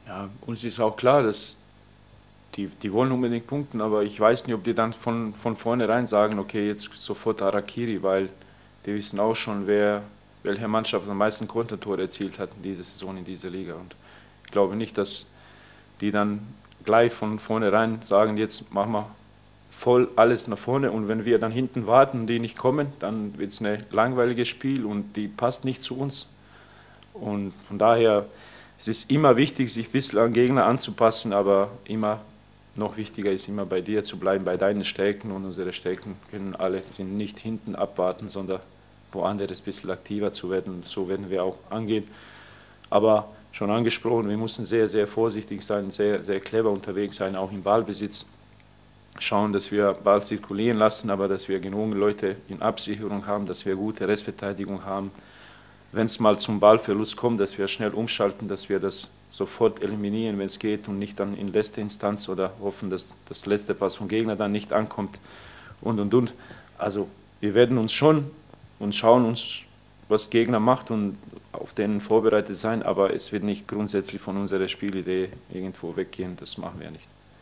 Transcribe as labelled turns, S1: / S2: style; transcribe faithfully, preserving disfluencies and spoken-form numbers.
S1: Ja, uns ist auch klar, dass die, die wollen unbedingt punkten, aber ich weiß nicht, ob die dann von, von vornherein sagen, okay, jetzt sofort Harakiri, weil die wissen auch schon, wer, welche Mannschaft am meisten Kontertore erzielt hat in dieser Saison, in dieser Liga. Und ich glaube nicht, dass die dann gleich von vornherein sagen, jetzt machen wir voll alles nach vorne, und wenn wir dann hinten warten und die nicht kommen, dann wird es ein langweiliges Spiel und die passt nicht zu uns. Und von daher es ist immer wichtig, sich ein bisschen an Gegner anzupassen, aber immer noch wichtiger ist immer bei dir zu bleiben, bei deinen Stärken, und unsere Stärken können alle, sind nicht hinten abwarten, sondern woanders ein bisschen aktiver zu werden, und so werden wir auch angehen. Aber schon angesprochen, wir müssen sehr, sehr vorsichtig sein, sehr, sehr clever unterwegs sein, auch im Ballbesitz. Schauen, dass wir Ball zirkulieren lassen, aber dass wir genug Leute in Absicherung haben, dass wir gute Restverteidigung haben. Wenn es mal zum Ballverlust kommt, dass wir schnell umschalten, dass wir das sofort eliminieren, wenn es geht, und nicht dann in letzter Instanz oder hoffen, dass das letzte Pass vom Gegner dann nicht ankommt und und und. Also wir werden uns schon und schauen uns, was Gegner macht, und auf denen vorbereitet sein, aber es wird nicht grundsätzlich von unserer Spielidee irgendwo weggehen, das machen wir nicht.